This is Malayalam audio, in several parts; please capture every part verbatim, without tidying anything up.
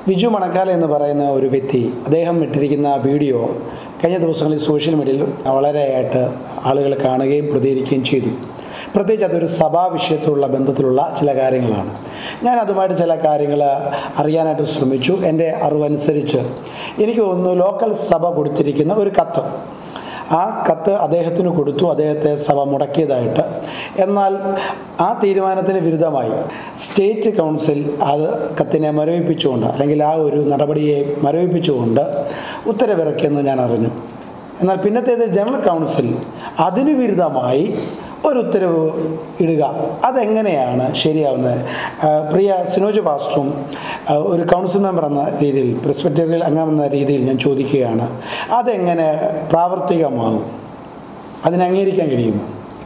ബിജു മണക്കാല എന്ന് പറയുന്ന ഒരു വ്യക്തി, അദ്ദേഹം ഇട്ടിരിക്കുന്ന വീഡിയോ കഴിഞ്ഞ ദിവസങ്ങളിൽ സോഷ്യൽ മീഡിയയിൽ വളരെയായിട്ട് ആളുകൾ കാണുകയും പ്രതികരിക്കുകയും ചെയ്തു. പ്രത്യേകിച്ച് അതൊരു സഭാ വിഷയത്തിലുള്ള ബന്ധത്തിലുള്ള ചില കാര്യങ്ങളാണ്. ഞാൻ അതുമായിട്ട് ചില കാര്യങ്ങൾ അറിയാനായിട്ട് ശ്രമിച്ചു. എൻ്റെ അറിവനുസരിച്ച് എനിക്ക് തോന്നുന്നു ലോക്കൽ സഭ കൊടുത്തിരിക്കുന്ന ഒരു കത്ത്, ആ കത്ത് അദ്ദേഹത്തിന് കൊടുത്തു, അദ്ദേഹത്തെ സഭ മുടക്കിയതായിട്ട്. എന്നാൽ ആ തീരുമാനത്തിന് വിരുദ്ധമായി സ്റ്റേറ്റ് കൗൺസിൽ അത് കത്തിനെ മരവിപ്പിച്ചുകൊണ്ട്, അല്ലെങ്കിൽ ആ ഒരു നടപടിയെ മരവിപ്പിച്ചുകൊണ്ട് ഉത്തരവിറക്കിയെന്ന് ഞാൻ അറിഞ്ഞു. എന്നാൽ പിന്നത്തേത് ജനറൽ കൗൺസിൽ അതിനു വിരുദ്ധമായി ഒരു ഉത്തരവ് ഇടുക, അതെങ്ങനെയാണ് ശരിയാവുന്നത്? പ്രിയ സിനോജ് പാസ്റ്ററും ഒരു കൗൺസിൽ മെമ്പർ എന്ന രീതിയിൽ, പ്രെസ്ബിറ്റേറിയൻ അംഗമെന്ന രീതിയിൽ ഞാൻ ചോദിക്കുകയാണ്, അതെങ്ങനെ പ്രാവർത്തികമാകും? അതിനെ അംഗീകരിക്കാൻ കഴിയുമോ?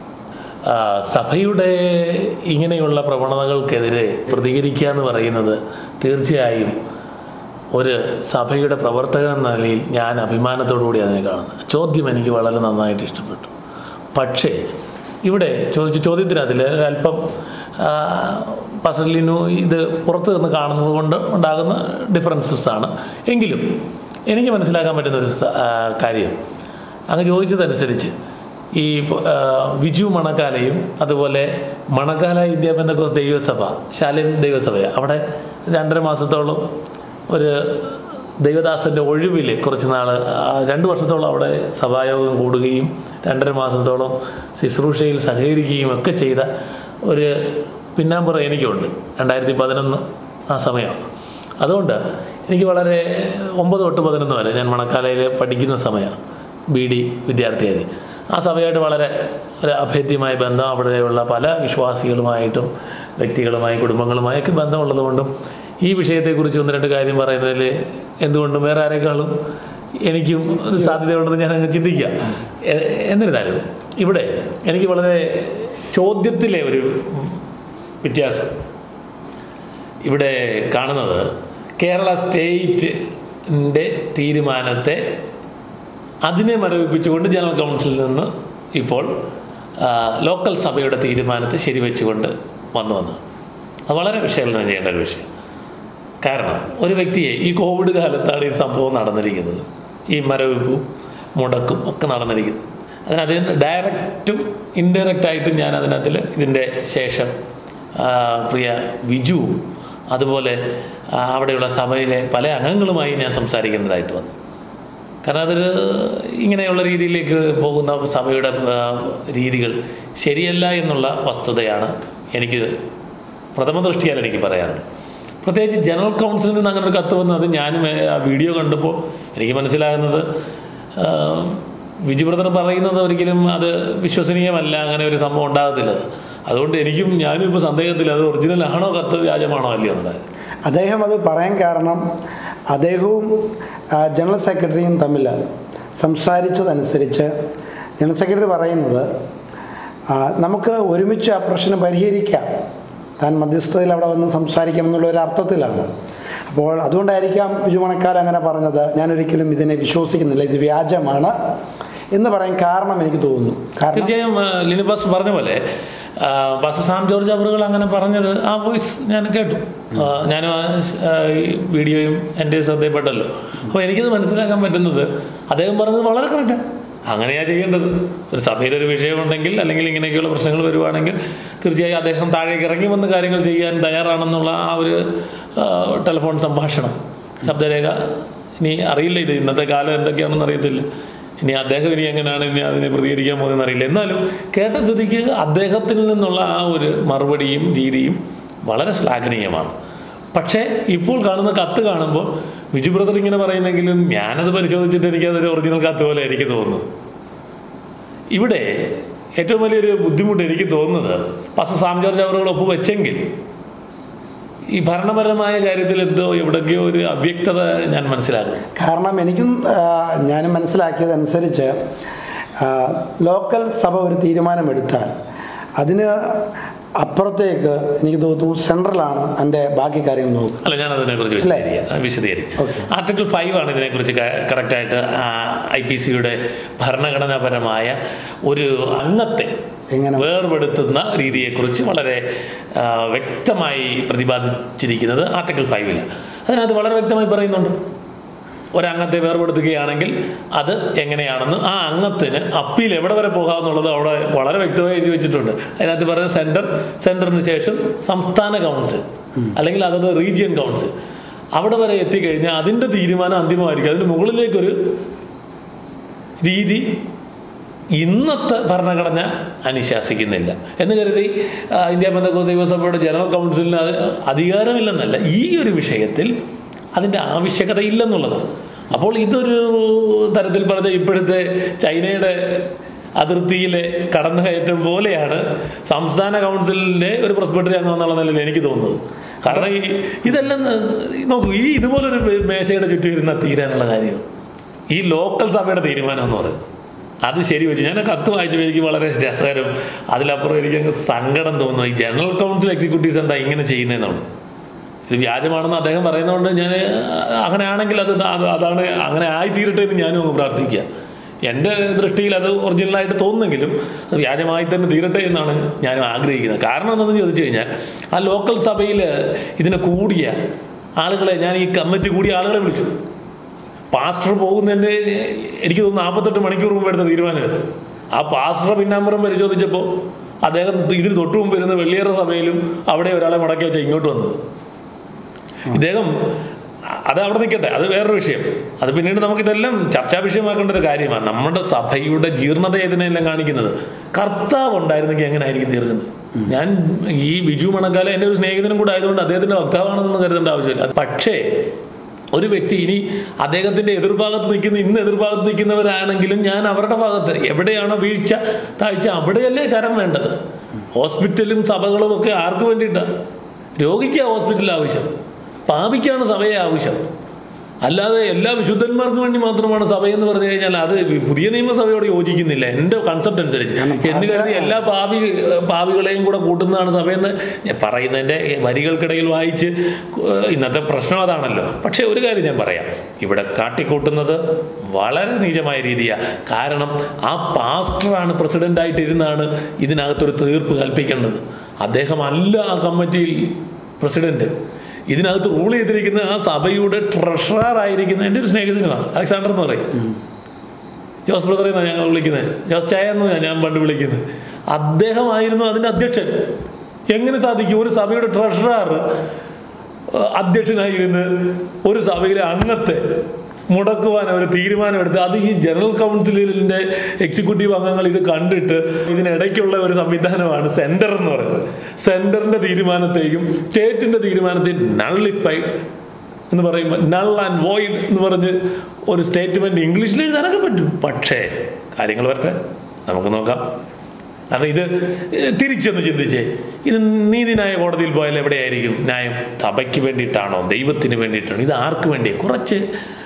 സഭയുടെ ഇങ്ങനെയുള്ള പ്രവണതകൾക്കെതിരെ പ്രതികരിക്കുക എന്ന് പറയുന്നത് തീർച്ചയായും ഒരു സഭയുടെ പ്രവർത്തകൻ എന്ന നിലയിൽ ഞാൻ അഭിമാനത്തോടു കൂടി അതിനെ കാണുന്നത്. ചോദ്യം എനിക്ക് വളരെ നന്നായിട്ട് ഇഷ്ടപ്പെട്ടു. പക്ഷേ ഇവിടെ ചോദിച്ച ചോദ്യത്തിന് അതിൽ അല്പം പാസ്റ്റർ ലിനു ഇത് പുറത്ത് നിന്ന് കാണുന്നത് കൊണ്ട് ഉണ്ടാകുന്ന ഡിഫറൻസസ് ആണ്. എങ്കിലും എനിക്ക് മനസ്സിലാക്കാൻ പറ്റുന്നൊരു കാര്യം, അങ്ങ് ചോദിച്ചതനുസരിച്ച് ഈ ബിജു മണക്കാലയും അതുപോലെ മണക്കാല ഇന്ത്യ പെന്തക്കോസ്ത് ദൈവസഭ, ശാലിൻ ദൈവസഭ, അവിടെ രണ്ടര മാസത്തോളം ഒരു ദൈവദാസൻ്റെ ഒഴിവിൽ കുറച്ച് നാൾ രണ്ട് വർഷത്തോളം അവിടെ സഭായോഗം കൂടുകയും രണ്ടര മാസത്തോളം ശുശ്രൂഷയിൽ സഹകരിക്കുകയും ഒക്കെ ചെയ്ത ഒരു പിന്നാമ്പുറം എനിക്കുണ്ട്. രണ്ടായിരത്തി പതിനൊന്ന് ആ സമയം. അതുകൊണ്ട് എനിക്ക് വളരെ ഒമ്പത് തൊട്ട് പതിനൊന്ന് വരെ ഞാൻ മണക്കാലയിൽ പഠിക്കുന്ന സമയം, ബി ഡി വിദ്യാർത്ഥിയായി. ആ സഭയായിട്ട് വളരെ ഒരു അഭേദ്യമായ ബന്ധം, അവിടെയുള്ള പല വിശ്വാസികളുമായിട്ടും വ്യക്തികളുമായി കുടുംബങ്ങളുമായൊക്കെ ബന്ധമുള്ളതുകൊണ്ടും ഈ വിഷയത്തെക്കുറിച്ച് ഒന്ന് രണ്ട് കാര്യം പറയുന്നതിൽ എന്തുകൊണ്ടും വേറെ ആരെക്കാളും എനിക്കും ഒരു സാധ്യതയുണ്ടെന്ന് ഞാൻ അങ്ങ് ചിന്തിക്കാം. എന്നിരുന്നാലും ഇവിടെ എനിക്ക് വളരെ ചോദ്യത്തിലെ ഒരു വ്യത്യാസം ഇവിടെ കാണുന്നത്, കേരള സ്റ്റേറ്റിൻ്റെ തീരുമാനത്തെ അതിനെ മരവിപ്പിച്ചുകൊണ്ട് ജനറൽ കൗൺസിലിൽ നിന്ന് ഇപ്പോൾ ലോക്കൽ സഭയുടെ തീരുമാനത്തെ ശരിവെച്ചുകൊണ്ട് വന്നു വന്നു അത് വളരെ വിശകലനം ചെയ്യേണ്ട ഒരു വിഷയം. കാരണം ഒരു വ്യക്തിയെ ഈ കോവിഡ് കാലത്താണ് ഈ സംഭവം നടന്നിരിക്കുന്നത്, ഈ മരവിപ്പും മുടക്കും ഒക്കെ നടന്നിരിക്കുന്നത്. അതിനതിന് ഡയറക്റ്റും ഇൻഡയറക്റ്റായിട്ടും ഞാൻ അതിനകത്തിൽ ഇതിൻ്റെ ശേഷം പ്രിയ ബിജുവും അതുപോലെ അവിടെയുള്ള സഭയിലെ പല അംഗങ്ങളുമായി ഞാൻ സംസാരിക്കേണ്ടതായിട്ട് വന്നു. കാരണം അതൊരു ഇങ്ങനെയുള്ള രീതിയിലേക്ക് പോകുന്ന സഭയുടെ രീതികൾ ശരിയല്ല എന്നുള്ള വസ്തുതയാണ് എനിക്ക് പ്രഥമ ദൃഷ്ടിയാൽ എനിക്ക് പറയാനുള്ളത്. പ്രത്യേകിച്ച് ജനറൽ കൗൺസിലിൽ നിന്ന് അങ്ങനെ ഒരു കത്ത് വന്നത് ഞാനും ആ വീഡിയോ കണ്ടപ്പോൾ എനിക്ക് മനസ്സിലാകുന്നത്, ബിജു ബ്രദർ പറയുന്നത് ഒരിക്കലും അത് വിശ്വസനീയമല്ല, അങ്ങനെ ഒരു സംഭവം ഉണ്ടാകത്തില്ല. അതുകൊണ്ട് എനിക്കും ഞാനും ഇപ്പോൾ സന്ദേഹത്തിൽ അത് ഒറിജിനൽ ആണോ കത്ത് വ്യാജമാണോ അല്ലയോ എന്നുള്ളത്. അദ്ദേഹം അത് പറയാൻ കാരണം, അദ്ദേഹവും ജനറൽ സെക്രട്ടറിയും തമ്മിൽ സംസാരിച്ചതനുസരിച്ച് ജനറൽ സെക്രട്ടറി പറയുന്നത്, നമുക്ക് ഒരുമിച്ച് ആ പ്രശ്നം പരിഹരിക്കാം, താൻ മധ്യസ്ഥതയിൽ അവിടെ വന്ന് സംസാരിക്കാമെന്നുള്ള ഒരു അർത്ഥത്തിലാണ്. അപ്പോൾ അതുകൊണ്ടായിരിക്കാം ബിജു മണക്കാല അങ്ങനെ പറഞ്ഞത്. ഞാനൊരിക്കലും ഇതിനെ വിശ്വസിക്കുന്നില്ല, ഇത് വ്യാജമാണ് എന്ന് പറയാൻ കാരണം എനിക്ക് തോന്നുന്നു. തീർച്ചയായും ലിനു പാസ്റ്റർ പറഞ്ഞ പോലെ പാസ്റ്റർ സാം ജോർജ് അവറുകൾ അങ്ങനെ പറഞ്ഞത് ആ വോയിസ് ഞാൻ കേട്ടു. ഞാനും ആ വീഡിയോയും എൻ്റെ ശ്രദ്ധയിൽപ്പെട്ടല്ലോ. അപ്പോൾ എനിക്കത് മനസ്സിലാക്കാൻ പറ്റുന്നത് അദ്ദേഹം പറഞ്ഞത് വളരെ കറക്റ്റാണ്. അങ്ങനെയാണ് ചെയ്യേണ്ടത്. ഒരു സഭയിലൊരു വിഷയമുണ്ടെങ്കിൽ അല്ലെങ്കിൽ ഇങ്ങനെയൊക്കെയുള്ള പ്രശ്നങ്ങൾ വരുവാണെങ്കിൽ തീർച്ചയായും അദ്ദേഹം താഴേക്ക് ഇറങ്ങി വന്ന് കാര്യങ്ങൾ ചെയ്യാൻ തയ്യാറാണെന്നുള്ള ആ ഒരു ടെലിഫോൺ സംഭാഷണം, ശബ്ദരേഖ, ഇനി അറിയില്ല ഇത് ഇന്നത്തെ കാലം എന്തൊക്കെയാണെന്ന് അറിയത്തില്ല, ഇനി അദ്ദേഹം ഇനി എങ്ങനെയാണ് ഇനി അതിനെ പ്രതികരിക്കാൻ പോകുന്നതെന്ന് അറിയില്ല. എന്നാലും കേട്ട സ്ഥിതിക്ക് അദ്ദേഹത്തിൽ നിന്നുള്ള ആ ഒരു മറുപടിയും രീതിയും വളരെ ശ്ലാഘനീയമാണ്. പക്ഷേ ഇപ്പോൾ കാണുന്ന കത്ത് കാണുമ്പോൾ ബിജു ബ്രദർ ഇങ്ങനെ പറയുന്നെങ്കിലും ഞാനത് പരിശോധിച്ചിട്ട് എനിക്കതൊരു ഒറിജിനൽ കത്ത് പോലെ എനിക്ക് തോന്നുന്നു. ഇവിടെ ഏറ്റവും വലിയൊരു ബുദ്ധിമുട്ട് എനിക്ക് തോന്നുന്നത്, പാസ്റ്റർ സാം ജോർജ് അവറുകൾ ഒപ്പുവെച്ചെങ്കിൽ ഈ ഭരണപരമായ കാര്യത്തിൽ എന്തോ എവിടെയൊക്കെയോ ഒരു അവ്യക്തത ഞാൻ മനസ്സിലാക്കും. കാരണം എനിക്കും ഞാൻ മനസ്സിലാക്കിയതനുസരിച്ച് ലോക്കൽ സഭ ഒരു തീരുമാനമെടുത്താൽ അതിന് അപ്പുറത്തേക്ക് എനിക്ക് തോന്നുന്നു സെൻട്രലാണ് എൻ്റെ ബാക്കി കാര്യങ്ങൾ നോക്കുക. അല്ല, ഞാൻ അതിനെക്കുറിച്ച് വിശദീകരിക്കാം വിശദീകരിക്കാം ആർട്ടിക്കിൾ ഫൈവ് ആണ് ഇതിനെക്കുറിച്ച് കറക്റ്റായിട്ട് ഐ പി സിയുടെ ഭരണഘടനാപരമായ ഒരു അംഗത്തെ എങ്ങനെ വേർപെടുത്തുന്ന രീതിയെക്കുറിച്ച് വളരെ വ്യക്തമായി പ്രതിപാദിച്ചിരിക്കുന്നത് ആർട്ടിക്കിൾ ഫൈവില്. അതിനകത്ത് വളരെ വ്യക്തമായി പറയുന്നുണ്ട്. ഒരംഗത്തെ വേർപെടുത്തുകയാണെങ്കിൽ അത് എങ്ങനെയാണെന്ന് ആ അംഗത്തിന് അപ്പീൽ എവിടെ വരെ പോകാമെന്നുള്ളത് അവിടെ വളരെ വ്യക്തമായി എഴുതി വെച്ചിട്ടുണ്ട്. അതിനകത്ത് പറയുന്നത് സെൻറ്റർ, സെൻറ്ററിന് ശേഷം സംസ്ഥാന കൗൺസിൽ അല്ലെങ്കിൽ അതത് റീജിയൻ കൗൺസിൽ, അവിടെ വരെ എത്തിക്കഴിഞ്ഞാൽ അതിൻ്റെ തീരുമാനം അന്തിമമായിരിക്കും. അതിന് മുകളിലേക്കൊരു രീതി ഇന്നത്തെ ഭരണഘടന അനുശാസിക്കുന്നില്ല എന്ന് കരുതി ഇന്ത്യ പെന്തക്കോസ്ത് ദൈവസഭയുടെ ജനറൽ കൗൺസിലിന് അധികാരമില്ലെന്നല്ല, ഈ ഒരു വിഷയത്തിൽ അതിൻ്റെ ആവശ്യകത ഇല്ലെന്നുള്ളതാണ്. അപ്പോൾ ഇതൊരു തരത്തിൽ പറഞ്ഞ ഇപ്പോഴത്തെ ചൈനയുടെ അതിർത്തിയിലെ കടന്നുകയറ്റം പോലെയാണ് സംസ്ഥാന കൗൺസിലിൻ്റെ ഒരു പ്രസ്ബിറ്ററി അംഗം എന്നുള്ള നിലയിൽ എനിക്ക് തോന്നുന്നത്. കാരണം ഈ ഇതെല്ലാം നോക്കൂ, ഈ ഇതുപോലൊരു മേശയുടെ ചുറ്റും ഇരുന്നാൽ തീരാനുള്ള കാര്യം ഈ ലോക്കൽ സഭയുടെ തീരുമാനം എന്ന് പറയുന്നത് അത് ശരി വെച്ചു. ഞാൻ കത്ത് വായിച്ചപ്പോൾ എനിക്ക് വളരെ രസകരം, അതിലപ്പുറം എനിക്ക് അങ്ങ് സങ്കടം തോന്നുന്നു. ഈ ജനറൽ കൗൺസിൽ എക്സിക്യൂട്ടീവ്സ് എന്താ ഇങ്ങനെ ചെയ്യുന്നതെന്നാണ്. ഇത് വ്യാജമാണെന്ന് അദ്ദേഹം പറയുന്നതുകൊണ്ട് ഞാൻ അങ്ങനെയാണെങ്കിൽ അത് അതാണ്, അങ്ങനെ ആയിത്തീരട്ടെ എന്ന് ഞാനും അങ്ങ് പ്രാർത്ഥിക്കുക. എൻ്റെ ദൃഷ്ടിയിൽ അത് ഒറിജിനലായിട്ട് തോന്നുന്നെങ്കിലും അത് വ്യാജമായി തന്നെ തീരട്ടെ എന്നാണ് ഞാൻ ആഗ്രഹിക്കുന്നത്. കാരണം എന്താണെന്ന് ചോദിച്ചു കഴിഞ്ഞാൽ ആ ലോക്കൽ സഭയിൽ ഇതിനെ കൂടിയ ആളുകളെ, ഞാൻ ഈ കമ്മിറ്റി കൂടിയ ആളുകളെ വിളിച്ചു. പാസ്റ്റർ പോകുന്നതിൻ്റെ എനിക്ക് തോന്നുന്നു നാൽപ്പത്തെട്ട് മണിക്കൂർ മുമ്പ് എടുത്ത തീരുമാനമായത്. ആ പാസ്റ്റർ പിന്നാമ്പുറം പരിശോധിച്ചപ്പോൾ അദ്ദേഹം ഇതിന് തൊട്ട് മുമ്പ് ഇരുന്ന് വെള്ളിയേറ സഭയിലും അവിടെ ഒരാളെ മുടക്കി വെച്ചാൽ ഇങ്ങോട്ട് വന്നത്. ഇദ്ദേഹം അത് അവിടെ നിൽക്കട്ടെ, അത് വേറൊരു വിഷയം. അത് പിന്നീട് നമുക്കിതെല്ലാം ചർച്ചാ വിഷയമാക്കേണ്ട ഒരു കാര്യമാണ്. നമ്മുടെ സഭയുടെ ജീർണത ഇതിനെല്ലാം കാണിക്കുന്നത്. കർത്താവ് ഉണ്ടായിരുന്നെങ്കിൽ എങ്ങനെ ആയിരിക്കും തീർക്കുന്നത്? ഞാൻ ഈ ബിജു മണക്കാല എൻ്റെ ഒരു സ്നേഹിതനും കൂടെ ആയതുകൊണ്ട് അദ്ദേഹത്തിൻ്റെ വക്താവാണെന്നൊന്നും കരുതേണ്ട ആവശ്യമില്ല. പക്ഷേ ഒരു വ്യക്തി ഇനി അദ്ദേഹത്തിൻ്റെ എതിർഭാഗത്ത് നിൽക്കുന്ന ഇന്ന് എതിർഭാഗത്ത് നിൽക്കുന്നവരാണെങ്കിലും ഞാൻ അവരുടെ ഭാഗത്ത് എവിടെയാണോ വീഴ്ച താഴ്ച അവിടെയല്ലേ കരം വേണ്ടത്. ഹോസ്പിറ്റലും സഭകളും ഒക്കെ ആർക്ക് വേണ്ടിയിട്ടാണ്? രോഗിക്കാണ് ഹോസ്പിറ്റൽ ആവശ്യം, പാപിക്കാണ് സഭയെ ആവശ്യം. അല്ലാതെ എല്ലാ വിശുദ്ധന്മാർക്കും വേണ്ടി മാത്രമാണ് സഭയെന്ന് പറഞ്ഞു കഴിഞ്ഞാൽ അത് പുതിയ നിയമസഭയോട് യോജിക്കുന്നില്ല എൻ്റെ കൺസെപ്റ്റ് അനുസരിച്ച്. എന്ന് കരുതി എല്ലാ പാപി പാപികളെയും കൂടെ കൂട്ടുന്നതാണ് സഭയെന്ന് പറയുന്നതിൻ്റെ വരികൾക്കിടയിൽ വായിച്ച് ഇന്നത്തെ പ്രശ്നം അതാണല്ലോ. പക്ഷേ ഒരു കാര്യം ഞാൻ പറയാം, ഇവിടെ കാട്ടിക്കൂട്ടുന്നത് വളരെ നീചമായ രീതിയാണ്. കാരണം ആ പാസ്റ്ററാണ് പ്രസിഡൻ്റായിട്ടിരുന്നാണ് ഇതിനകത്തൊരു തീർപ്പ് കൽപ്പിക്കേണ്ടത്. അദ്ദേഹം അല്ല ആ കമ്മിറ്റിയിൽ പ്രസിഡന്റ്. ഇതിനകത്ത് റൂൾ ചെയ്തിരിക്കുന്ന ആ സഭയുടെ ട്രഷറർ ആയിരിക്കുന്ന എൻ്റെ ഒരു സ്നേഹിതനുമാണ്, അലക്സാണ്ടർ എന്ന് പറയും. ജോസ് ബ്രദറെ എന്നാണ് ഞങ്ങൾ വിളിക്കുന്നത്, ജോസ് ചായ എന്നാണ് ഞാൻ പണ്ട് വിളിക്കുന്നത്. അദ്ദേഹമായിരുന്നു അതിൻ്റെ അധ്യക്ഷൻ. എങ്ങനെ സാധിക്കും ഒരു സഭയുടെ ട്രഷറർ അധ്യക്ഷനായിരുന്ന് ഒരു സഭയിലെ അംഗത്തെ മുടക്കുവാൻ അവർ തീരുമാനമെടുത്ത്? അത് ഈ ജനറൽ കൗൺസിലിൻ്റെ എക്സിക്യൂട്ടീവ് അംഗങ്ങൾ ഇത് കണ്ടിട്ട് ഇതിനിടയ്ക്കുള്ള ഒരു സംവിധാനമാണ് സെൻറ്റർ എന്ന് പറയുന്നത്. സെൻറ്ററിൻ്റെ തീരുമാനത്തെയും സ്റ്റേറ്റിൻ്റെ തീരുമാനത്തെയും നള്ളിഫൈഡ് എന്ന് പറയുമ്പോൾ നൾ ആൻഡ് വോയിഡ് എന്ന് പറഞ്ഞ് ഒരു സ്റ്റേറ്റ്മെൻറ്റ് ഇംഗ്ലീഷിൽ എഴുതാനൊക്കെ പറ്റും. പക്ഷേ കാര്യങ്ങൾ വരട്ടെ, നമുക്ക് നോക്കാം. കാരണം ഇത് തിരിച്ചൊന്ന് ചിന്തിച്ചേ, ഇത് നീതിന്യായ കോടതിയിൽ പോയാൽ എവിടെയായിരിക്കും ന്യായം? സഭയ്ക്ക് വേണ്ടിയിട്ടാണോ ദൈവത്തിന് വേണ്ടിയിട്ടാണോ? ഇത് ആർക്ക് വേണ്ടി? കുറച്ച്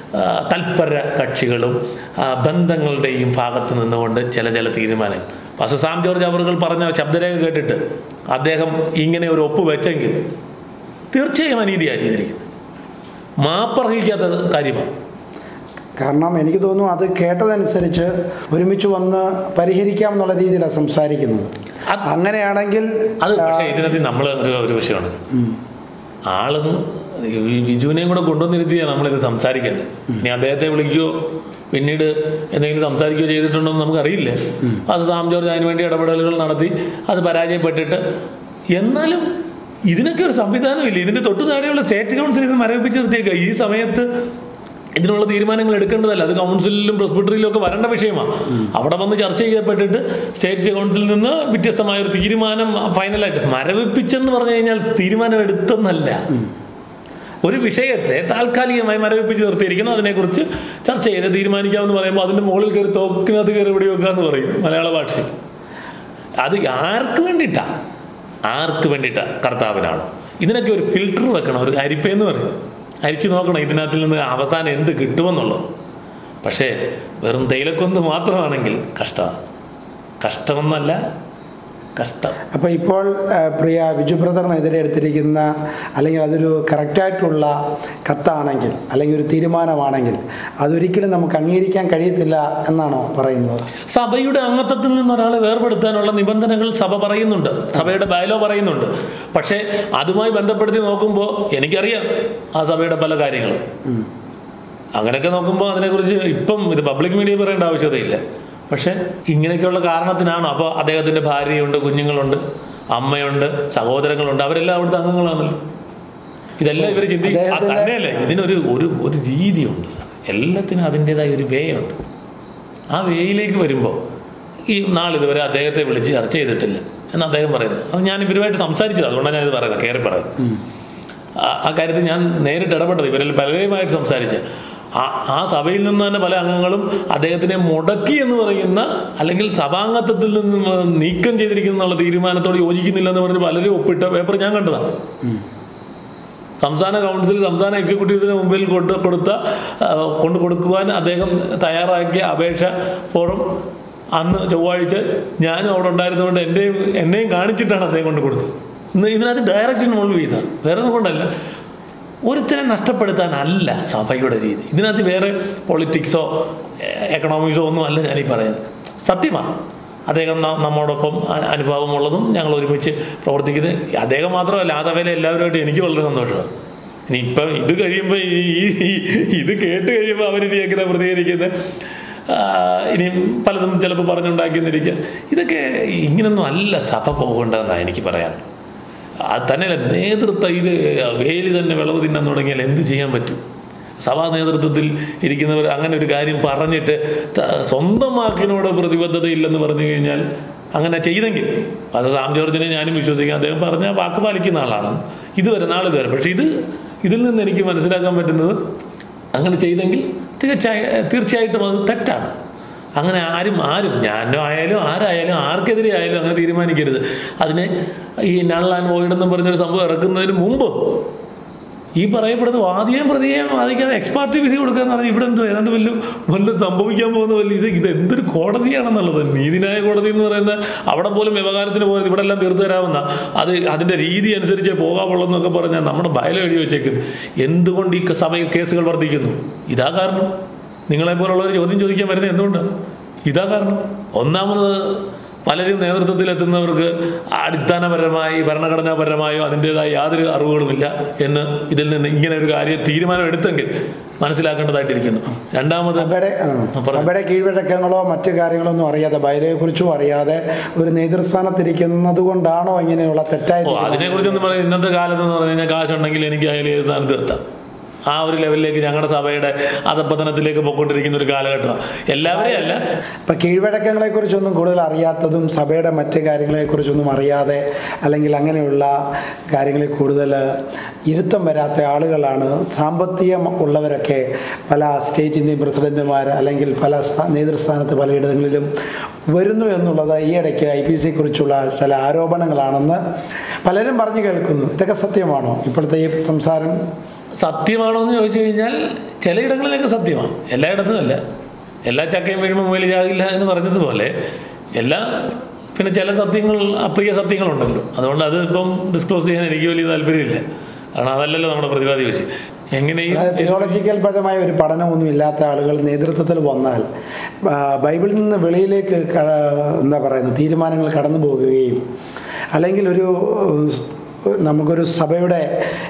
തൽപര കക്ഷികളും ബന്ധങ്ങളുടെയും ഭാഗത്ത് നിന്നുകൊണ്ട് ചില ചില തീരുമാനങ്ങൾ. പാസ്റ്റർ സാം ജോർജ് അവറുകൾ പറഞ്ഞ ശബ്ദരേഖ കേട്ടിട്ട് അദ്ദേഹം ഇങ്ങനെ ഒരു ഒപ്പ് വെച്ചെങ്കിൽ തീർച്ചയായും അനീതിയാണ് ചെയ്തിരിക്കുന്നത്, മാപ്പർഹിക്കാത്ത കാര്യമാണ്. കാരണം എനിക്ക് തോന്നുന്നു അത് കേട്ടതനുസരിച്ച് ഒരുമിച്ച് വന്ന് പരിഹരിക്കാം എന്നുള്ള രീതിയിലാണ് സംസാരിക്കുന്നത്. അങ്ങനെയാണെങ്കിൽ അത് പക്ഷേ ഇതിനകത്ത് നമ്മൾ ഒരു ഒരു വിഷയമാണ്. ആളെന്ന് ഈ ബിജുവിനെയും കൂടെ കൊണ്ടുവന്നിരുത്തിയാണ് നമ്മളിത് സംസാരിക്കേണ്ടത്. ഇനി അദ്ദേഹത്തെ വിളിക്കുകയോ പിന്നീട് എന്തെങ്കിലും സംസാരിക്കുകയോ ചെയ്തിട്ടുണ്ടോ എന്ന് നമുക്കറിയില്ല. അത് സാം ജോർജ് അതിന് വേണ്ടി ഇടപെടലുകൾ നടത്തി അത് പരാജയപ്പെട്ടിട്ട്, എന്നാലും ഇതിനൊക്കെ ഒരു സംവിധാനമില്ല. ഇതിൻ്റെ തൊട്ട് താഴെയുള്ള സ്റ്റേറ്റ് കൗൺസിൽ ഇത് മരവിപ്പിച്ച് നിർത്തിയേക്കുക. ഈ സമയത്ത് ഇതിനുള്ള തീരുമാനങ്ങൾ എടുക്കേണ്ടതല്ല, അത് കൗൺസിലിലും പ്രസ്ബിറ്ററിയിലും ഒക്കെ വരേണ്ട വിഷയമാണ്. അവിടെ വന്ന് ചർച്ച ചെയ്യപ്പെട്ടിട്ട് സ്റ്റേറ്റ് കൗൺസിലിൽ നിന്ന് വ്യത്യസ്തമായ ഒരു തീരുമാനം ഫൈനലായിട്ട് മരവിപ്പിച്ചെന്ന് പറഞ്ഞു കഴിഞ്ഞാൽ തീരുമാനം എടുത്തെന്നല്ല, ഒരു വിഷയത്തെ താൽക്കാലികമായി മരവിപ്പിച്ച് നിർത്തിയിരിക്കുന്നു, അതിനെക്കുറിച്ച് ചർച്ച ചെയ്ത് തീരുമാനിക്കാമെന്ന് പറയുമ്പോൾ അതിൻ്റെ മുകളിൽ കയറി തോക്കിനകത്ത് കയറി പിടി വെക്കുക എന്ന് പറയും മലയാള ഭാഷയിൽ. അത് ആർക്ക് വേണ്ടിയിട്ടാണ്? ആർക്ക് വേണ്ടിയിട്ടാണ്? കർത്താവിനാണ്. ഇതിനൊക്കെ ഒരു ഫിൽട്ടർ വെക്കണം, ഒരു അരിപ്പയെന്ന് പറയും. അരിച്ചു നോക്കണം ഇതിനകത്തിൽ നിന്ന് അവസാനം എന്ത് കിട്ടുമെന്നുള്ളത്. പക്ഷേ വെറും തേയിലക്കൊന്ന് മാത്രമാണെങ്കിൽ കഷ്ടമാണ്. കഷ്ടമെന്നല്ല, കഷ്ടം. അപ്പോൾ ഇപ്പോൾ പ്രിയ ബിജു ബ്രദറിനെതിരെ എടുത്തിരിക്കുന്ന അല്ലെങ്കിൽ അതൊരു കറക്റ്റായിട്ടുള്ള കത്താണെങ്കിൽ അല്ലെങ്കിൽ ഒരു തീരുമാനമാണെങ്കിൽ അതൊരിക്കലും നമുക്ക് അംഗീകരിക്കാൻ കഴിയത്തില്ല എന്നാണോ പറയുന്നത്? സഭയുടെ അംഗത്വത്തിൽ നിന്ന് ഒരാളെ വേർപെടുത്താനുള്ള നിബന്ധനകൾ സഭ പറയുന്നുണ്ട്, സഭയുടെ ബയലോ പറയുന്നുണ്ട്. പക്ഷേ അതുമായി ബന്ധപ്പെടുത്തി നോക്കുമ്പോൾ എനിക്കറിയാം ആ സഭയുടെ പല കാര്യങ്ങളും. അങ്ങനെയൊക്കെ നോക്കുമ്പോൾ അതിനെക്കുറിച്ച് ഇപ്പം ഇത് പബ്ലിക് മീഡിയ പറയേണ്ട ആവശ്യതയില്ല. പക്ഷെ ഇങ്ങനെയൊക്കെയുള്ള കാരണത്തിനാണോ? അപ്പോൾ അദ്ദേഹത്തിൻ്റെ ഭാര്യയുണ്ട്, കുഞ്ഞുങ്ങളുണ്ട്, അമ്മയുണ്ട്, സഹോദരങ്ങളുണ്ട്, അവരെല്ലാം അവിടുത്തെ അംഗങ്ങളാണല്ലോ. ഇതെല്ലാം ഇവർ ചിന്തി തന്നെയല്ലേ. ഇതിനൊരു ഒരു ഒരു രീതിയുണ്ട് സാർ, എല്ലാത്തിനും അതിൻ്റെതായ ഒരു വേയുണ്ട്. ആ വേയിലേക്ക് വരുമ്പോൾ ഈ നാളിതുവരെ അദ്ദേഹത്തെ വിളിച്ച് ചർച്ച ചെയ്തിട്ടില്ല എന്ന് അദ്ദേഹം പറയുന്നു. അത് ഞാൻ ഇവരുമായിട്ട് സംസാരിച്ചത്, അതുകൊണ്ടാണ് ഞാനിത് പറയുന്നത്, കയറി പറയുന്നത്. ആ കാര്യത്തിൽ ഞാൻ നേരിട്ട് ഇടപെട്ടത്, ഇവരിൽ പലരുമായിട്ട് സംസാരിച്ച് ആ ആ സഭയിൽ നിന്ന് തന്നെ പല അംഗങ്ങളും അദ്ദേഹത്തിനെ മുടക്കി എന്ന് പറയുന്ന അല്ലെങ്കിൽ സഭാംഗത്വത്തിൽ നിന്ന് നീക്കം ചെയ്തിരിക്കുന്ന തീരുമാനത്തോട് യോജിക്കുന്നില്ല എന്ന് പറഞ്ഞ് പലരും ഒപ്പിട്ട പേപ്പർ ഞാൻ കണ്ടതാണ്. സംസ്ഥാന കൗൺസിൽ സംസ്ഥാന എക്സിക്യൂട്ടീവ്സിന് മുമ്പിൽ കൊണ്ട് കൊടുത്ത കൊണ്ട് കൊടുക്കുവാൻ അദ്ദേഹം തയ്യാറാക്കിയ അപേക്ഷ ഫോറം അന്ന് ചൊവ്വാഴ്ച ഞാനും അവിടെ ഉണ്ടായിരുന്നതുകൊണ്ട് എൻ്റെയും എന്നെയും കാണിച്ചിട്ടാണ് അദ്ദേഹം കൊണ്ട് കൊടുത്തത്. ഇന്ന് ഇതിനകത്ത് ഡയറക്റ്റ് ഇൻവോൾവ് ചെയ്ത വേറെ ഒന്നും കൊണ്ടല്ല, ഒരുത്തരെ നഷ്ടപ്പെടുത്താനല്ല സഭയുടെ രീതി. ഇതിനകത്ത് വേറെ പൊളിറ്റിക്സോ എക്കണോമിക്സോ ഒന്നും അല്ല ഞാനീ പറയുന്നത്, സത്യമാണ്. അദ്ദേഹം നമ്മോടൊപ്പം അനുഭവമുള്ളതും ഞങ്ങൾ ഒരുമിച്ച് പ്രവർത്തിക്കുന്നത് അദ്ദേഹം മാത്രമല്ല, ആ സഭയിലെ എല്ലാവരുമായിട്ട് എനിക്ക് വളരെ സന്തോഷമാണ്. ഇനി ഇപ്പം ഇത് കഴിയുമ്പോൾ ഈ ഇത് കേട്ട് കഴിയുമ്പോൾ അവരിത് എങ്ങനെ പ്രതികരിക്കുന്നത് ഇനിയും പലതും ചിലപ്പോൾ പറഞ്ഞുണ്ടാക്കിയെന്നിരിക്കുക. ഇതൊക്കെ ഇങ്ങനൊന്നും അല്ല സഭ പോകേണ്ടതെന്നാണ് എനിക്ക് പറയാൻ. അത് തന്നെയല്ല, നേതൃത്വം ഇത് വേലി തന്നെ വിളവ് തിന്നാൻ തുടങ്ങിയാൽ എന്ത് ചെയ്യാൻ പറ്റും? സഭാ നേതൃത്വത്തിൽ ഇരിക്കുന്നവർ അങ്ങനെ ഒരു കാര്യം പറഞ്ഞിട്ട് സ്വന്തം വാക്കിനോട് പ്രതിബദ്ധതയില്ലെന്ന് പറഞ്ഞു കഴിഞ്ഞാൽ അങ്ങനെ ചെയ്തെങ്കിൽ അത് സാം ജോർജിനെ ഞാനും വിശ്വസിക്കാം, അദ്ദേഹം പറഞ്ഞ വാക്ക് പാലിക്കുന്ന ആളാണ് ഇതുവരെ നാളിതുവരെ. പക്ഷേ ഇത് ഇതിൽ നിന്ന് എനിക്ക് മനസ്സിലാക്കാൻ പറ്റുന്നത് അങ്ങനെ ചെയ്തെങ്കിൽ തീർച്ചയായും തീർച്ചയായിട്ടും അത് തെറ്റാണ്. അങ്ങനെ ആരും ആരും ഞാനോ ആയാലും ആരായാലും ആർക്കെതിരെ ആയാലും അങ്ങനെ തീരുമാനിക്കരുത്. അതിനെ ഈ നൾ ആൻഡ് വോയിഡ് എന്നും പറഞ്ഞൊരു സംഭവം ഇറക്കുന്നതിന് മുമ്പ് ഈ പറയപ്പെടുന്ന വാദിയേയും പ്രതിയെയും വാദിക്കാതെ എക്സ്പാർട്ടി വിധി കൊടുക്കുക എന്ന് പറഞ്ഞാൽ ഇവിടെ എന്തോ ഏതാണ്ട് വല്ല വല്ലതും സംഭവിക്കാൻ പോകുന്ന വല്ല ഇത് ഇത് എന്തൊരു കോടതിയാണെന്നുള്ളത്. നീതിന്യായ കോടതി എന്ന് പറയുന്ന അവിടെ പോലും വ്യവഹാരത്തിന് പോകുന്നത് ഇവിടെ എല്ലാം തീർത്തു തരാവുന്ന അത് അതിൻ്റെ രീതി അനുസരിച്ച് പോകാവുള്ളൂ എന്നൊക്കെ പറഞ്ഞാൽ നമ്മുടെ ബയലോ എഴുതി വെച്ചേക്കുന്നു. എന്തുകൊണ്ട് ഈ സഭയിൽ കേസുകൾ വർദ്ധിക്കുന്നു? ഇതാ കാരണം. നിങ്ങളെപ്പോലുള്ളവർ ചോദ്യം ചോദിക്കാൻ വരുന്നത് എന്തുകൊണ്ടാണ്? ഇതാ കാരണം. ഒന്നാമത് പലരും നേതൃത്വത്തിലെത്തുന്നവർക്ക് അടിസ്ഥാനപരമായി ഭരണഘടനാപരമായോ അതിൻ്റെതായ യാതൊരു അറിവുകളുമില്ല എന്ന് ഇതിൽ നിന്ന് ഇങ്ങനെ ഒരു കാര്യം തീരുമാനം എടുത്തെങ്കിൽ മനസ്സിലാക്കേണ്ടതായിട്ടിരിക്കുന്നു. രണ്ടാമത് സഭയുടെ കീഴ്വഴക്കങ്ങളോ മറ്റു കാര്യങ്ങളോ ഒന്നും അറിയാതെ ബൈലയെക്കുറിച്ചും അറിയാതെ ഒരു നേതൃസ്ഥാനത്തിരിക്കുന്നത് കൊണ്ടാണോ ഇങ്ങനെയുള്ള തെറ്റായ അതിനെക്കുറിച്ചൊന്നും പറയാം. ഇന്നത്തെ കാലത്ത് എന്ന് പറഞ്ഞു കഴിഞ്ഞാൽ കാശുണ്ടെങ്കിൽ എനിക്ക് അതിൽ ഏത് സ്ഥാനത്ത് എത്താം. ആ ഒരു ലെവലിലേക്ക് ഞങ്ങളുടെ സഭയുടെ അധപ്പതനത്തിലേക്ക് പോയിക്കൊണ്ടിരിക്കുന്ന ഒരു കാലഘട്ടമാണ്. എല്ലാവരെയും അല്ല. ഇപ്പം കീഴ്വഴക്കങ്ങളെക്കുറിച്ചൊന്നും കൂടുതൽ അറിയാത്തതും സഭയുടെ മറ്റ് കാര്യങ്ങളെക്കുറിച്ചൊന്നും അറിയാതെ അല്ലെങ്കിൽ അങ്ങനെയുള്ള കാര്യങ്ങളിൽ കൂടുതൽ ഇരുത്തം വരാത്ത ആളുകളാണ് സാമ്പത്തികം ഉള്ളവരൊക്കെ പല സ്റ്റേറ്റിൻ്റെയും പ്രസിഡന്റുമാർ അല്ലെങ്കിൽ പല നേതൃസ്ഥാനത്ത് പലയിടങ്ങളിലും വരുന്നു എന്നുള്ളത് ഈ ഇടയ്ക്ക് ഐ പി സിയെ കുറിച്ചുള്ള ചില ആരോപണങ്ങളാണെന്ന് പലരും പറഞ്ഞു കേൾക്കുന്നു. ഇതൊക്കെ സത്യമാണോ? ഇപ്പോഴത്തെ ഈ സംസാരം സത്യമാണോ എന്ന് ചോദിച്ചു കഴിഞ്ഞാൽ ചിലയിടങ്ങളിലൊക്കെ സത്യമാണ്, എല്ലായിടത്തും അല്ല. എല്ലാ ചക്കയും വീഴുമ്പോൾ മേലിൽ ചാകില്ല എന്ന് പറഞ്ഞതുപോലെ എല്ലാ പിന്നെ ചില സത്യങ്ങൾ അപ്രിയ സത്യങ്ങളുണ്ടല്ലോ. അതുകൊണ്ട് അത് ഇപ്പം ഡിസ്ക്ലോസ് ചെയ്യാൻ എനിക്ക് വലിയ താല്പര്യമില്ല. കാരണം അതല്ലല്ലോ നമ്മുടെ പ്രതിവാദി വിഷയം. എങ്ങനെ ഈ തിയോളജിക്കൽ പരമായ ഒരു പഠനമൊന്നും ഇല്ലാത്ത ആളുകൾ നേതൃത്വത്തിൽ വന്നാൽ ബൈബിളിൽ നിന്ന് വെളിയിലേക്ക് എന്താ പറയുന്നത് തീരുമാനങ്ങൾ കടന്നു പോകുകയും അല്ലെങ്കിൽ ഒരു നമുക്കൊരു സഭയുടെ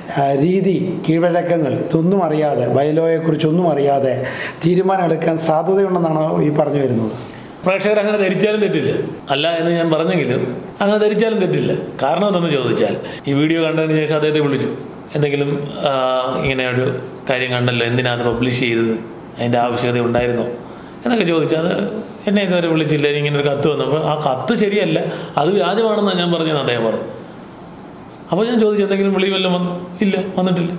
രീതി കീഴ്വഴക്കങ്ങൾ ഇതൊന്നും അറിയാതെ ബൈലോയെക്കുറിച്ചൊന്നും അറിയാതെ തീരുമാനമെടുക്കാൻ സാധ്യതയുണ്ടെന്നാണ് ഈ പറഞ്ഞു വരുന്നത്. പ്രേക്ഷകർ അങ്ങനെ ധരിച്ചാലും തെറ്റില്ല, അല്ല എന്ന് ഞാൻ പറഞ്ഞെങ്കിലും അങ്ങനെ ധരിച്ചാലും തെറ്റില്ല. കാരണം എന്തെന്ന് ചോദിച്ചാൽ ഈ വീഡിയോ കണ്ടതിന് ശേഷം അദ്ദേഹത്തെ വിളിച്ചു, എന്തെങ്കിലും ഇങ്ങനെ ഒരു കാര്യം കണ്ടല്ലോ, എന്തിനാണ് പബ്ലിഷ് ചെയ്തത്, അതിൻ്റെ ആവശ്യകത ഉണ്ടായിരുന്നോ എന്നൊക്കെ ചോദിച്ചാൽ എന്നെ ഇതുവരെ വിളിച്ചില്ല, ഇങ്ങനെ ഒരു കത്ത് വന്നപ്പോൾ ആ കത്ത് ശരിയല്ല, അത് വ്യാജമാണെന്നാണ് ഞാൻ പറഞ്ഞതെന്ന് അദ്ദേഹം പറഞ്ഞു. അപ്പോൾ ഞാൻ ചോദിച്ചു എന്തെങ്കിലും വിളി വല്ലതും വന്നു? ഇല്ല, വന്നിട്ടില്ല.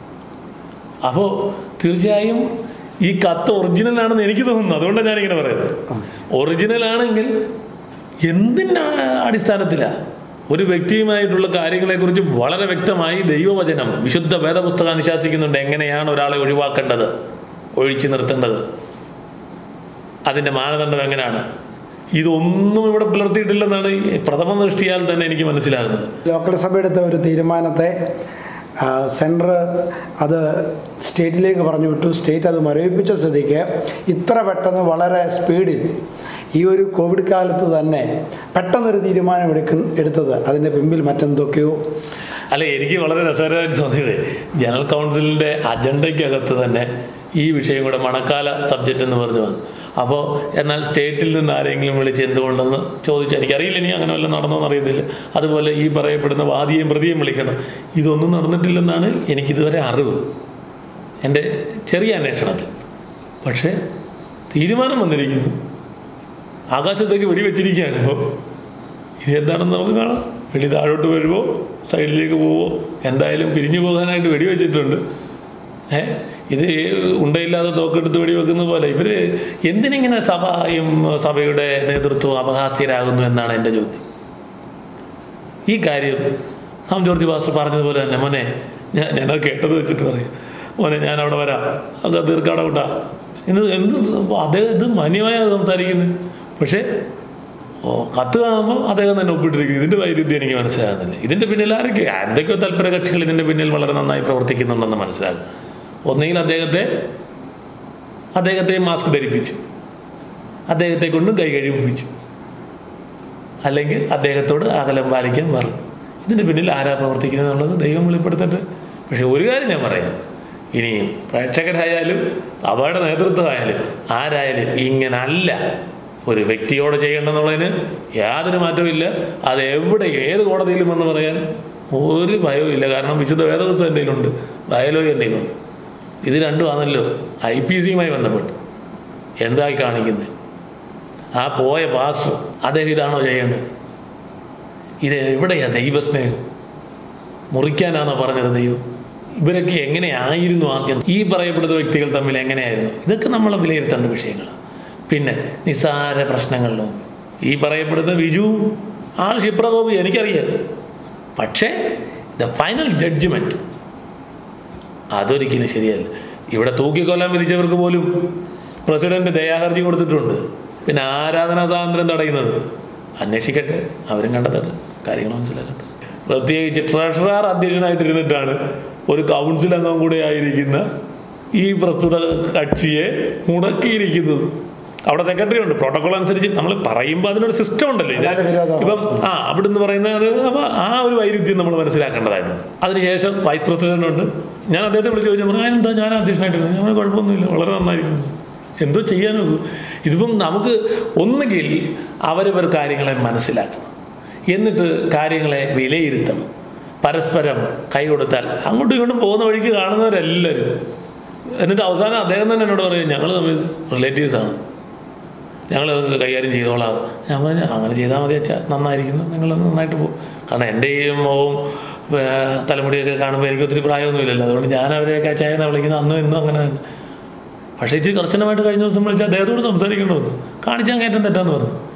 അപ്പോൾ തീർച്ചയായും ഈ കത്ത് ഒറിജിനലാണെന്ന് എനിക്ക് തോന്നുന്നു. അതുകൊണ്ടാണ് ഞാനിങ്ങനെ പറയുന്നത്. ഒറിജിനലാണെങ്കിൽ എന്തിൻ്റെ അടിസ്ഥാനത്തിലാണ് ഒരു വ്യക്തിയുമായിട്ടുള്ള കാര്യങ്ങളെക്കുറിച്ച് വളരെ വ്യക്തമായി ദൈവവചനം വിശുദ്ധ വേദപുസ്തകം അനുശാസിക്കുന്നുണ്ട് എങ്ങനെയാണ് ഒരാളെ ഒഴിവാക്കേണ്ടത്, ഒഴിച്ചു നിർത്തേണ്ടത്, അതിൻ്റെ മാനദണ്ഡം എങ്ങനെയാണ്. ഇതൊന്നും ഇവിടെ പുലർത്തിയിട്ടില്ലെന്നാണ് പ്രഥമ ദൃഷ്ടിയാൽ തന്നെ എനിക്ക് മനസ്സിലാകുന്നത്. ലോക്കൽ സഭ എടുത്ത ഒരു തീരുമാനത്തെ സെൻറ്റർ അത് സ്റ്റേറ്റിലേക്ക് പറഞ്ഞു വിട്ടു. സ്റ്റേറ്റ് അത് മരവിപ്പിച്ച സ്ഥിതിക്ക് ഇത്ര പെട്ടെന്ന് വളരെ സ്പീഡിൽ ഈ ഒരു കോവിഡ് കാലത്ത് തന്നെ പെട്ടെന്നൊരു തീരുമാനം എടുക്കുന്ന എടുത്തത് അതിൻ്റെ പിമ്പിൽ മറ്റെന്തൊക്കെയോ. അല്ല, എനിക്ക് വളരെ രസകരമായിട്ട് തോന്നിയത് ജനറൽ കൗൺസിലിൻ്റെ അജണ്ടയ്ക്കകത്ത് തന്നെ ഈ വിഷയം കൂടെ മണക്കാല സബ്ജക്റ്റ് എന്ന് പറഞ്ഞു വന്നു. അപ്പോൾ എന്നാൽ സ്റ്റേറ്റിൽ നിന്ന് ആരെങ്കിലും വിളിച്ച് എന്തുകൊണ്ടെന്ന് ചോദിച്ചാൽ എനിക്കറിയില്ല, ഇനി അങ്ങനെ വല്ലതും നടന്നോന്ന് അറിയത്തില്ല. അതുപോലെ ഈ പറയപ്പെടുന്ന വാദിയും പ്രതിയും വിളിക്കണം. ഇതൊന്നും നടന്നിട്ടില്ലെന്നാണ് എനിക്കിതുവരെ അറിവ്, എൻ്റെ ചെറിയ അന്വേഷണത്തിൽ. പക്ഷേ തീരുമാനം വന്നിരിക്കുന്നു, ആകാശത്തേക്ക് വെടിവെച്ചിരിക്കുകയാണ്. ഇപ്പോൾ ഇത് എന്താണെന്ന് നമുക്ക് കാണാം. വെടി താഴോട്ട് വരുമോ സൈഡിലേക്ക് പോവോ, എന്തായാലും പിരിഞ്ഞു പോകാനായിട്ട് വെടിവെച്ചിട്ടുണ്ട്. ഏ ഇത് ഉണ്ടയില്ലാതെ തോക്കെടുത്ത് വെടിവെക്കുന്ന പോലെ ഇവർ എന്തിനിങ്ങനെ സഭയും സഭയുടെ നേതൃത്വം അപഹാസ്യരാകുന്നു എന്നാണ് എൻ്റെ ചോദ്യം. ഈ കാര്യം നാം ജോർജ് പാസ്റ്റർ പറഞ്ഞതുപോലെ തന്നെ, മോനെ ഞാൻ ഞാനത് കേട്ടത് വെച്ചിട്ട് പറയും, മോനെ ഞാൻ അവിടെ വരാം, അത് തീർക്കാടെ വിട്ടാ ഇന്ന് എന്ത് അദ്ദേഹം ഇത് മാന്യമായാണ് സംസാരിക്കുന്നത്. പക്ഷേ ഓ കത്ത് കാണുമ്പോൾ അദ്ദേഹം തന്നെ ഒപ്പിട്ടിരിക്കുന്നു. ഇതിൻ്റെ വൈരുദ്ധ്യം എനിക്ക് മനസ്സിലാകുന്നില്ല. ഇതിൻ്റെ പിന്നിൽ ആരൊക്കെ എന്തൊക്കെയോ തൽപര കക്ഷികൾ ഇതിൻ്റെ പിന്നിൽ വളരെ നന്നായി പ്രവർത്തിക്കുന്നുണ്ടെന്ന് മനസ്സിലാകും. ഒന്നുകിൽ അദ്ദേഹത്തെ അദ്ദേഹത്തെ മാസ്ക് ധരിപ്പിച്ചു, അദ്ദേഹത്തെ കൊണ്ട് കൈ കഴിപ്പിച്ചു, അല്ലെങ്കിൽ അദ്ദേഹത്തോട് അകലം പാലിക്കാൻ പറഞ്ഞു. ഇതിൻ്റെ പിന്നിൽ ആരാ പ്രവർത്തിക്കുന്നത് എന്നുള്ളത് ദൈവം വെളിപ്പെടുത്തട്ടെ. പക്ഷെ ഒരു കാര്യം ഞാൻ പറയാം, ഇനിയും പ്രേക്ഷകരായാലും സഭയുടെ നേതൃത്വമായാലും ആരായാലും ഇങ്ങനല്ല ഒരു വ്യക്തിയോട് ചെയ്യേണ്ടെന്നുള്ളതിന് യാതൊരു മാറ്റവും ഇല്ല. അത് എവിടെ ഏത് കോടതിയിലും എന്ന് പറയാൻ ഒരു ഭയവും ഇല്ല. കാരണം വിശുദ്ധ വേദപുസ്തകം എന്തെങ്കിലുമുണ്ട്, ബയലോയി എന്തെങ്കിലുമുണ്ട്. ഇത് രണ്ടുമാണല്ലോ ഐ പി സിയുമായി ബന്ധപ്പെട്ട് എന്തായി കാണിക്കുന്നത്. ആ പോയ പാസ്റ്റർ അദ്ദേഹം ഇതാണോ ചെയ്യേണ്ടത്? ഇത് എവിടെയാ ദൈവസ്നേഹം? മുറിക്കാനാണോ പറഞ്ഞത് ദൈവം? ഇവരൊക്കെ എങ്ങനെയായിരുന്നു ആദ്യം? ഈ പറയപ്പെടുന്ന വ്യക്തികൾ തമ്മിൽ എങ്ങനെയായിരുന്നു? ഇതൊക്കെ നമ്മൾ വിലയിരുത്തേണ്ട വിഷയങ്ങളാണ്. പിന്നെ നിസ്സാര പ്രശ്നങ്ങളിലും ഈ പറയപ്പെടുന്ന വിജു ആൾ ക്ഷിപ്രകോപി എനിക്കറിയാം. പക്ഷേ ദ ഫൈനൽ ജഡ്ജ്മെൻറ്റ് അതൊരിക്കലും ശരിയല്ല. ഇവിടെ തൂക്കിക്കൊല്ലാൻ വിധിച്ചവർക്ക് പോലും പ്രസിഡന്റ് ദയാഹർജി കൊടുത്തിട്ടുണ്ട്. പിന്നെ ആരാധനാ സ്വാതന്ത്ര്യം തടയുന്നത് അന്വേഷിക്കട്ടെ, അവരും കണ്ടെത്തട്ടെ, കാര്യങ്ങൾ മനസ്സിലാക്കട്ടെ. പ്രത്യേകിച്ച് ട്രഷറർ അധ്യക്ഷനായിട്ടിരുന്നിട്ടാണ് ഒരു കൗൺസിൽ അംഗം കൂടെ ആയിരിക്കുന്ന ഈ പ്രസ്തുത കക്ഷിയെ മുടക്കിയിരിക്കുന്നത്. അവിടെ സെക്രട്ടറി ഉണ്ട്. പ്രോട്ടോകോൾ അനുസരിച്ച് നമ്മൾ പറയുമ്പോൾ അതിനൊരു സിസ്റ്റം ഉണ്ടല്ലോ. ഇപ്പം ആ അവിടുന്ന് പറയുന്നത് അപ്പോൾ ആ ഒരു വൈരുദ്ധ്യം നമ്മൾ മനസ്സിലാക്കേണ്ടതായിട്ടുണ്ട്. അതിനുശേഷം വൈസ് പ്രസിഡന്റ് ഉണ്ട്. ഞാൻ അദ്ദേഹത്തെ വിളിച്ച് ചോദിച്ചു, പറഞ്ഞു എന്താ ഞാൻ അധ്യക്ഷനായിട്ടിരുന്നത്? ഞാൻ കുഴപ്പമൊന്നുമില്ല, വളരെ നന്നായിരിക്കുന്നു, എന്തോ ചെയ്യാനോ. ഇതിപ്പം നമുക്ക് ഒന്നുകിൽ അവരവർ കാര്യങ്ങളെ മനസ്സിലാക്കണം, എന്നിട്ട് കാര്യങ്ങളെ വിലയിരുത്തണം. പരസ്പരം കൈ കൊടുത്താൽ അങ്ങോട്ടും ഇങ്ങോട്ടും പോകുന്ന വഴിക്ക് കാണുന്നവരെല്ലാവരും എന്നിട്ട് അവസാനം അദ്ദേഹം തന്നെ എന്നോട് പറയും, ഞങ്ങൾ തമ്മിൽ റിലേറ്റീവ്സാണ്, ഞങ്ങൾ കൈകാര്യം ചെയ്തോളാം. ഞാൻ പറഞ്ഞു അങ്ങനെ ചെയ്താൽ മതി അച്ഛാ, നന്നായിരിക്കുന്നു, നിങ്ങൾ നന്നായിട്ട് പോകും. കാരണം എൻ്റെ ഈ മുഖവും തലമുടിയൊക്കെ കാണുമ്പോൾ എനിക്ക് ഒത്തിരി പ്രായമൊന്നുമില്ലല്ലോ, അതുകൊണ്ട് ഞാൻ അവരെയൊക്കെ അച്ചായെന്ന് വിളിക്കുന്നത് അന്നും ഇന്നും അങ്ങനെ തന്നെ. പക്ഷേ ഇച്ചിരി കർശനമായിട്ട് കഴിഞ്ഞ ദിവസം വിളിച്ച് അദ്ദേഹത്തോട് സംസാരിക്കേണ്ടി വന്നു. കാണിച്ചാൽ കയറ്റം തെറ്റാന്ന് പറഞ്ഞു.